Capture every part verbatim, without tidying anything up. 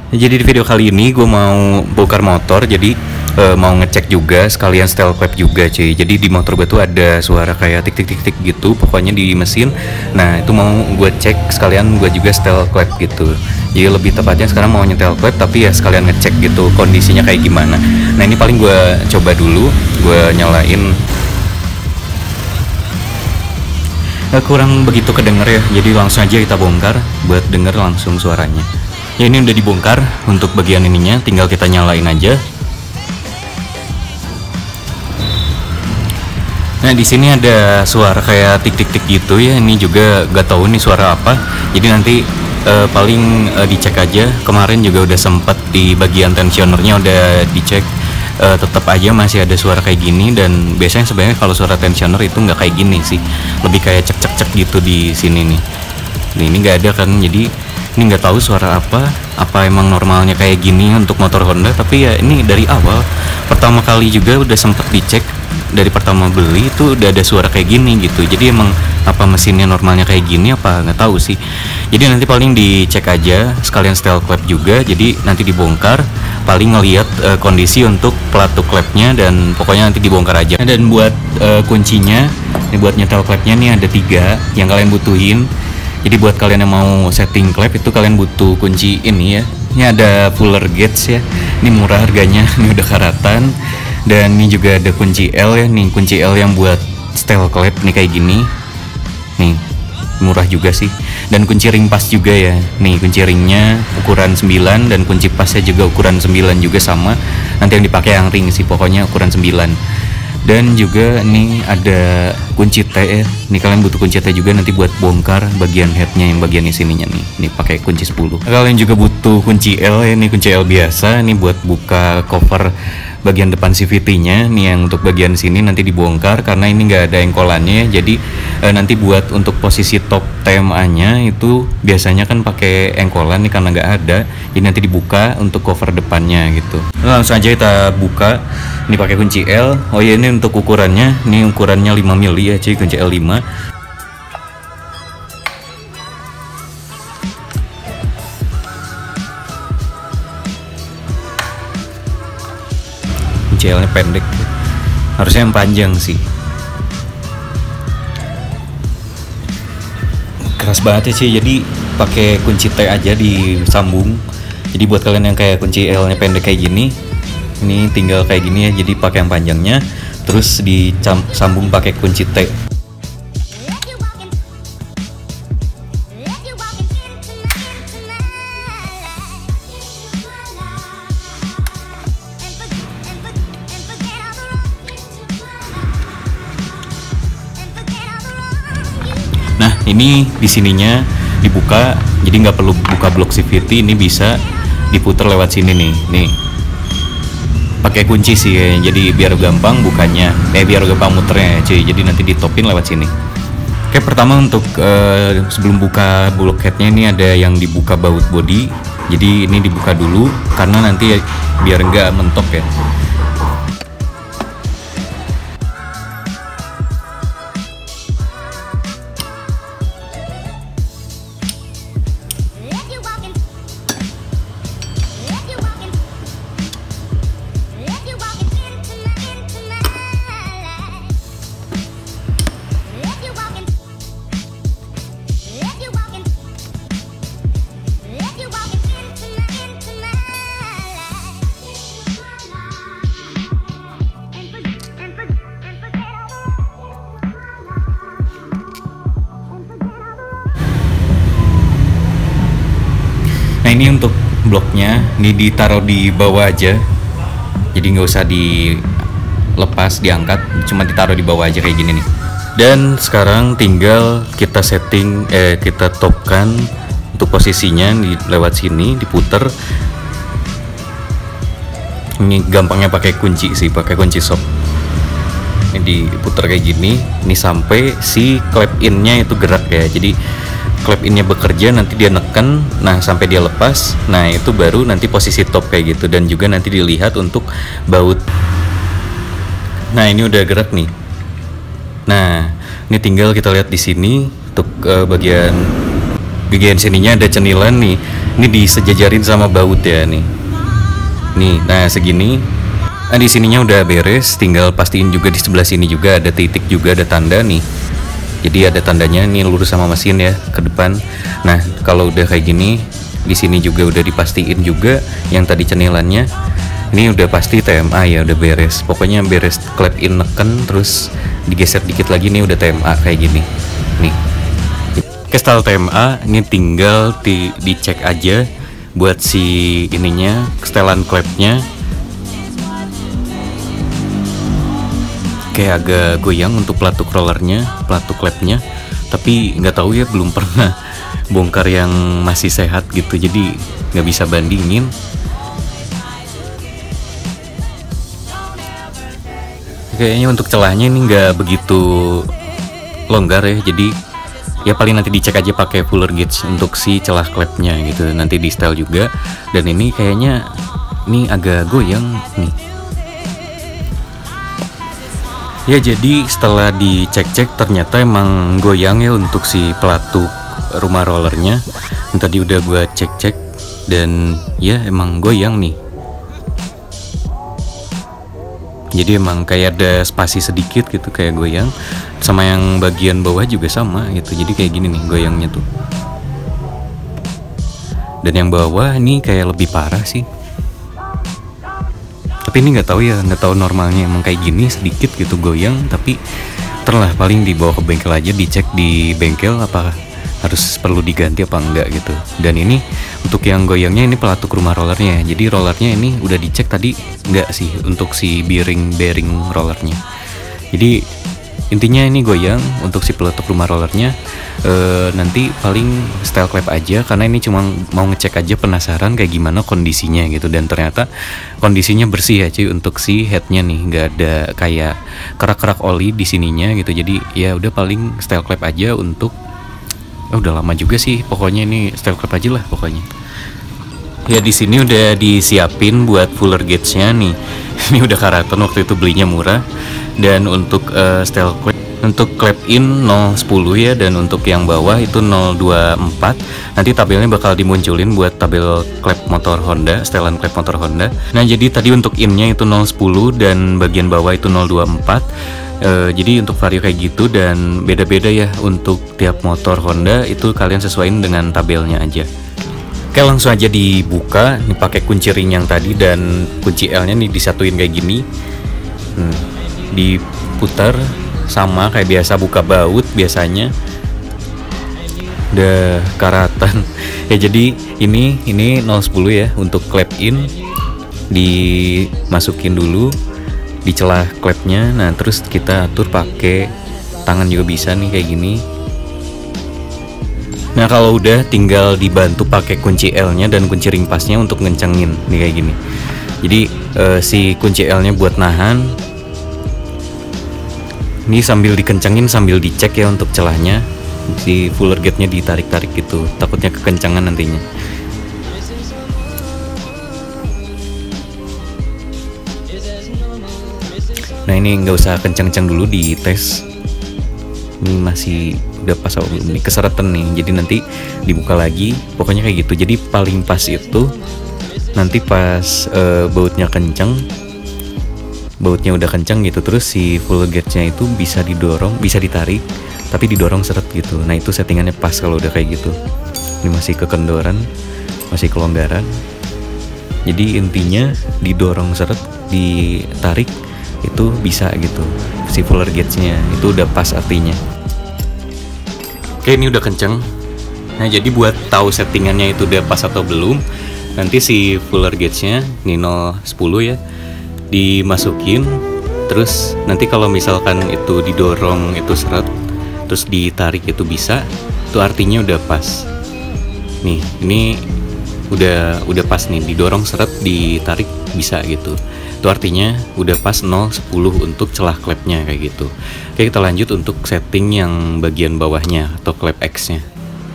Jadi di video kali ini gue mau bongkar motor, jadi uh, mau ngecek juga sekalian style clap juga cuy. Jadi di motor gue tuh ada suara kayak tik tik tik tik gitu, pokoknya di mesin. Nah itu mau gue cek sekalian gue juga style clap gitu. Jadi lebih tepatnya sekarang mau nyetel clap tapi ya sekalian ngecek gitu kondisinya kayak gimana. Nah ini paling gue coba dulu, gue nyalain. Uh, kurang begitu kedenger ya, jadi langsung aja kita bongkar buat denger langsung suaranya. Ya ini udah dibongkar untuk bagian ininya, tinggal kita nyalain aja. Nah di sini ada suara kayak tik tik tik gitu ya, ini juga gak tahu nih suara apa. Jadi nanti uh, paling uh, dicek aja. Kemarin juga udah sempet di bagian tensionernya udah dicek, uh, tetap aja masih ada suara kayak gini. Dan biasanya sebenarnya kalau suara tensioner itu nggak kayak gini sih, lebih kayak cek cek cek gitu di sini nih. Nih ini nggak ada kan, jadi ini nggak tahu suara apa apa emang normalnya kayak gini untuk motor Honda. Tapi ya ini dari awal pertama kali juga udah sempet dicek, dari pertama beli itu udah ada suara kayak gini gitu. Jadi emang apa mesinnya normalnya kayak gini apa nggak tahu sih. Jadi nanti paling dicek aja sekalian style clap juga, jadi nanti dibongkar, paling ngelihat uh, kondisi untuk pelatu clapnya dan pokoknya nanti dibongkar aja. Dan buat uh, kuncinya ini buat nyetel clapnya nih ada tiga yang kalian butuhin. Jadi buat kalian yang mau setting clap itu kalian butuh kunci ini ya. Ini ada Fuller Gates ya. Ini murah harganya, ini udah karatan. Dan ini juga ada kunci L ya. Nih kunci L yang buat style clap nih kayak gini. Nih murah juga sih. Dan kunci ring pas juga ya. Nih kunci ringnya ukuran sembilan dan kunci pasnya juga ukuran sembilan juga sama. Nanti yang dipakai yang ring sih, pokoknya ukuran sembilan. Dan juga nih ada kunci T ya. Nih kalian butuh kunci T juga nanti buat bongkar bagian headnya yang bagian sininya nih. Nih pakai kunci sepuluh. Kalian juga butuh kunci L ya. Nih kunci L biasa. Nih buat buka cover bagian depan C V T-nya. Nih yang untuk bagian sini nanti dibongkar karena ini nggak ada engkolannya ya. Jadi eh, nanti buat untuk posisi top T M A-nya itu biasanya kan pakai engkolan nih karena nggak ada. Jadi nanti dibuka untuk cover depannya gitu. Nah, langsung aja kita buka. Ini pakai kunci L. Oh ya, ini untuk ukurannya, ini ukurannya lima mili ya cuy, kunci L lima. Kunci L-nya pendek, harusnya yang panjang sih. Keras banget ya sih, jadi pakai kunci T aja disambung. Jadi buat kalian yang kayak kunci L-nya pendek kayak gini, ini tinggal kayak gini ya, jadi pakai yang panjangnya terus disambung pakai kunci T. Nah ini di sininya dibuka, jadi nggak perlu buka blok C V T, ini bisa diputar lewat sini nih, nih pakai kunci sih ya, jadi biar gampang bukanya, eh biar gampang muternya cuy. Jadi nanti ditopin lewat sini. Oke, pertama untuk uh, sebelum buka bulk headnya ini ada yang dibuka baut body. Jadi ini dibuka dulu karena nanti ya, biar nggak mentok ya. Nah ini untuk bloknya, ini ditaruh di bawah aja, jadi nggak usah dilepas, diangkat, cuma ditaruh di bawah aja kayak gini nih. Dan sekarang tinggal kita setting, eh kita topkan untuk posisinya di lewat sini, diputer. Ini gampangnya pakai kunci sih, pakai kunci shop. Ini diputer kayak gini, ini sampai si clap in-nya itu gerak ya. Jadi clap innya bekerja, nanti dia neken, nah sampai dia lepas, nah itu baru nanti posisi top kayak gitu. Dan juga nanti dilihat untuk baut. Nah ini udah gerak nih. Nah ini tinggal kita lihat di sini untuk uh, bagian bagian sininya ada cenilan nih. Ini disejajarin sama baut ya nih. Nih, nah segini. Nah di sininya udah beres, tinggal pastiin juga di sebelah sini juga ada titik juga, ada tanda nih. Jadi ada tandanya nih lurus sama mesin ya ke depan. Nah kalau udah kayak gini, di sini juga udah dipastiin juga yang tadi cenilannya. Ini udah pasti T M A ya, udah beres. Pokoknya beres clap in neken, terus digeser dikit lagi nih udah T M A kayak gini. Nih. Oke, style T M A ini tinggal di dicek aja buat si ininya, setelan clapnya. Kayak agak goyang untuk pelatuk rollernya, pelatuk clapnya, tapi nggak tahu ya, belum pernah bongkar yang masih sehat gitu, jadi nggak bisa bandingin. Kayaknya untuk celahnya ini nggak begitu longgar ya, jadi ya paling nanti dicek aja pakai fuller gauge untuk si celah clapnya gitu, nanti di style juga. Dan ini kayaknya ini agak goyang nih. Ya jadi setelah dicek-cek ternyata emang goyang ya untuk si pelatuk rumah rollernya. Tadi udah gua cek-cek dan ya emang goyang nih. Jadi emang kayak ada spasi sedikit gitu, kayak goyang. Sama yang bagian bawah juga sama gitu, jadi kayak gini nih goyangnya tuh. Dan yang bawah ini kayak lebih parah sih. Tapi ini nggak tahu ya, nggak tahu normalnya emang kayak gini sedikit gitu goyang. Tapi terlah paling dibawa ke bengkel aja, dicek di bengkel apa harus perlu diganti apa enggak gitu. Dan ini untuk yang goyangnya ini pelatuk rumah rollernya. Jadi rollernya ini udah dicek tadi enggak sih untuk si bearing bearing rollernya. Jadi intinya ini goyang untuk si peletuk rumah rollernya. E, nanti paling style clap aja karena ini cuma mau ngecek aja, penasaran kayak gimana kondisinya gitu. Dan ternyata kondisinya bersih ya cuy untuk si headnya nih, nggak ada kayak kerak-kerak oli di sininya gitu. Jadi ya udah paling style clap aja untuk oh, udah lama juga sih, pokoknya ini style clap aja lah pokoknya. Ya di sini udah disiapin buat fuller gauge-nya nih. Ini udah Karaton, waktu itu belinya murah. Dan untuk uh, style clap, untuk clap in nol sepuluh ya, dan untuk yang bawah itu nol dua empat. Nanti tabelnya bakal dimunculin buat tabel clap motor Honda, setelan clap motor Honda. Nah jadi tadi untuk innya itu nol sepuluh dan bagian bawah itu nol dua empat. Uh, jadi untuk vario kayak gitu, dan beda-beda ya untuk tiap motor Honda, itu kalian sesuaiin dengan tabelnya aja. Oke, langsung aja dibuka nih pakai kunci ring yang tadi, dan kunci L nya nih disatuin kayak gini. Hmm, diputar sama kayak biasa buka baut biasanya. Udah Karatan. Ya jadi ini ini nol sepuluh ya untuk clap in, dimasukin dulu di celah klepnya. Nah terus kita atur pakai tangan juga bisa nih kayak gini. Nah kalau udah tinggal dibantu pakai kunci L nya dan kunci ring pasnya untuk ngencengin nih kayak gini. Jadi uh, si kunci L nya buat nahan. Ini sambil dikencengin sambil dicek ya untuk celahnya. Si fuller gauge nya ditarik-tarik gitu, takutnya kekencangan nantinya. Nah ini nggak usah kencang-kencang dulu, di tes. Ini masih udah pas, ini keseretan nih, jadi nanti dibuka lagi. Pokoknya kayak gitu. Jadi paling pas itu nanti pas uh, bautnya kencang, bautnya udah kencang gitu, terus si full gauge-nya itu bisa didorong, bisa ditarik, tapi didorong seret gitu. Nah itu settingannya pas kalau udah kayak gitu. Ini masih kekendoran, masih kelonggaran. Jadi intinya didorong seret, ditarik itu bisa gitu. Si fuller gauge-nya itu udah pas artinya. Oke, ini udah kenceng. Nah jadi buat tahu settingannya itu udah pas atau belum, nanti si fuller gauge-nya ini nol sepuluh ya, dimasukin. Terus nanti kalau misalkan itu didorong itu seret, terus ditarik itu bisa, itu artinya udah pas. Nih ini udah udah pas nih, didorong seret, ditarik bisa gitu. Itu artinya udah pas nol sepuluh untuk celah klepnya kayak gitu. Oke, kita lanjut untuk setting yang bagian bawahnya atau klep X nya.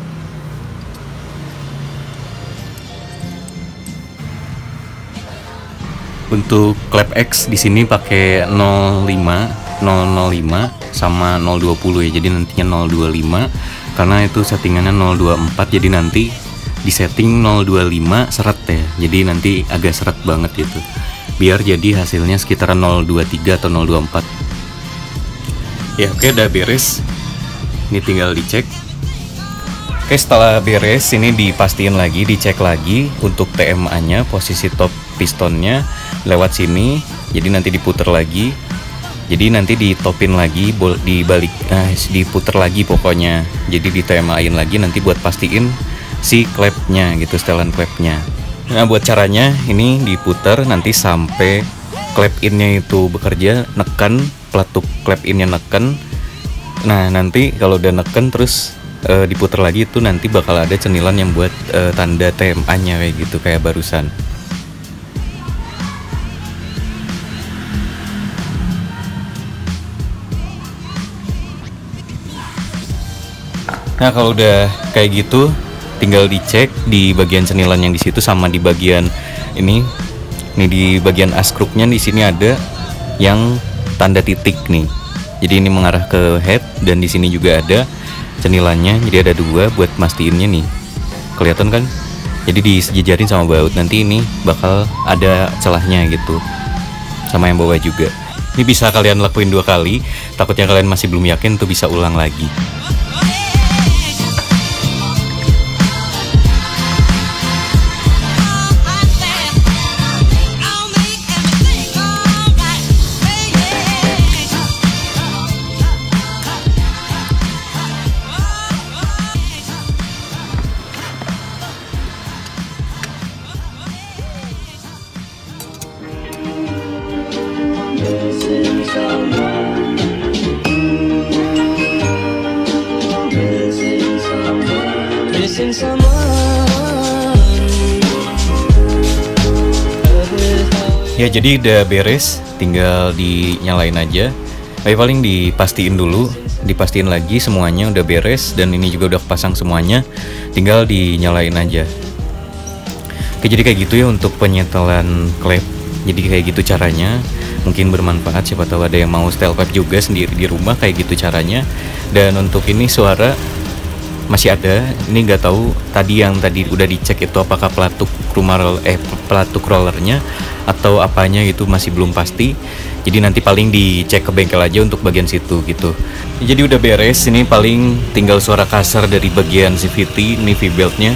Untuk klep X di sini pakai nol lima, nol nol lima sama nol dua puluh ya. Jadi nantinya nol dua lima karena itu settingannya nol dua empat, jadi nanti di setting nol dua lima seret ya, jadi nanti agak seret banget gitu, biar jadi hasilnya sekitaran nol dua tiga atau nol dua empat. Ya oke, udah beres, ini tinggal dicek. Oke, setelah beres ini dipastiin lagi, dicek lagi untuk T M A nya, posisi top pistonnya lewat sini, jadi nanti diputer lagi, jadi nanti ditopin lagi, bol dibalik, nah diputer lagi pokoknya, jadi di T M A in lagi nanti buat pastiin si klepnya gitu, setelan klepnya. Nah buat caranya ini diputer nanti sampai klep innya itu bekerja, neken pelatuk klep innya neken. Nah nanti kalau udah neken terus e, diputer lagi, itu nanti bakal ada cenilan yang buat e, tanda T M A nya kayak gitu, kayak barusan. Nah kalau udah kayak gitu tinggal dicek di bagian cenilan yang di situ sama di bagian ini. Nih di bagian askruknya di sini ada yang tanda titik nih. Jadi ini mengarah ke head, dan di sini juga ada cenilannya. Jadi ada dua buat mastiinnya nih. Kelihatan kan? Jadi disejajarin sama baut. Nanti ini bakal ada celahnya gitu. Sama yang bawah juga. Ini bisa kalian lakuin dua kali. Takutnya kalian masih belum yakin, tuh bisa ulang lagi. Ya jadi udah beres, tinggal dinyalain aja. Tapi paling dipastiin dulu, dipastiin lagi semuanya udah beres, dan ini juga udah pasang semuanya, tinggal dinyalain aja. Oke, jadi kayak gitu ya untuk penyetelan klep. Jadi kayak gitu caranya, mungkin bermanfaat, siapa tahu ada yang mau setel klep juga sendiri di rumah, kayak gitu caranya. Dan untuk ini suara masih ada, ini nggak tahu tadi yang tadi udah dicek itu apakah pelatuk rumah roll, eh pelatuk rollernya atau apanya, itu masih belum pasti. Jadi nanti paling dicek ke bengkel aja untuk bagian situ gitu. Jadi udah beres, ini paling tinggal suara kasar dari bagian C V T, ini V-beltnya.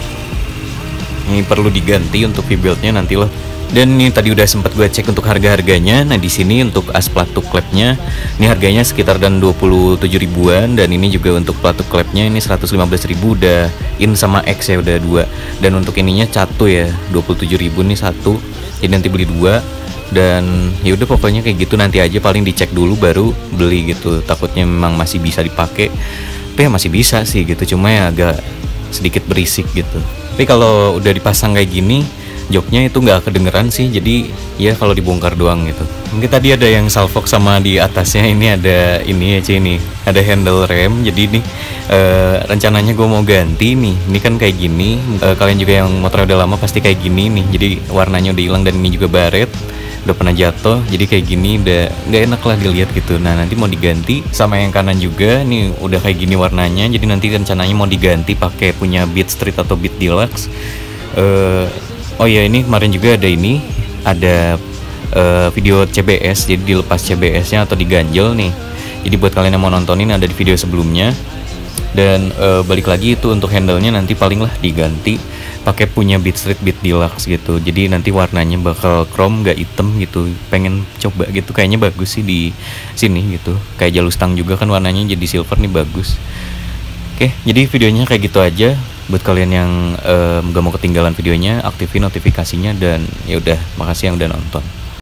Ini perlu diganti untuk V-beltnya nanti loh. Dan ini tadi udah sempat gue cek untuk harga-harganya. Nah di sini untuk as pelatuk klepnya ini harganya sekitar dan dua puluh tujuh ribuan, dan ini juga untuk pelatuk klepnya ini seratus lima belas ribu udah in sama X ya, udah dua. Dan untuk ininya satu ya, dua puluh tujuh ribu nih satu. Jadi nanti beli dua, dan ya udah pokoknya kayak gitu, nanti aja paling dicek dulu baru beli gitu. Takutnya memang masih bisa dipakai. Tapi ya masih bisa sih gitu, cuma ya agak sedikit berisik gitu. Tapi kalau udah dipasang kayak gini, joknya itu nggak kedengeran sih, jadi ya kalau dibongkar doang gitu. Mungkin tadi ada yang salfok sama di atasnya ini ada ini aja, ini ada handle rem. Jadi nih e, rencananya gue mau ganti nih. Ini kan kayak gini, e, kalian juga yang motor udah lama pasti kayak gini nih. Jadi warnanya udah hilang, dan ini juga baret, udah pernah jatuh. Jadi kayak gini udah nggak enak lah dilihat gitu. Nah nanti mau diganti sama yang kanan juga, nih udah kayak gini warnanya. Jadi nanti rencananya mau diganti pakai punya Beat Street atau Beat Deluxe. E, Oh ya, ini kemarin juga ada ini, ada uh, video C B S, jadi dilepas C B S-nya atau diganjel nih. Jadi buat kalian yang mau nontonin ada di video sebelumnya. Dan uh, balik lagi itu untuk handle-nya nanti paling lah diganti pakai punya Beat Street Beat Deluxe gitu. Jadi nanti warnanya bakal chrome, nggak hitam gitu. Pengen coba gitu, kayaknya bagus sih di sini gitu. Kayak Jalustang juga kan warnanya jadi silver nih, bagus. Oke, jadi videonya kayak gitu aja. Buat kalian yang um, gak mau ketinggalan videonya, aktifin notifikasinya, dan ya udah, makasih yang udah nonton.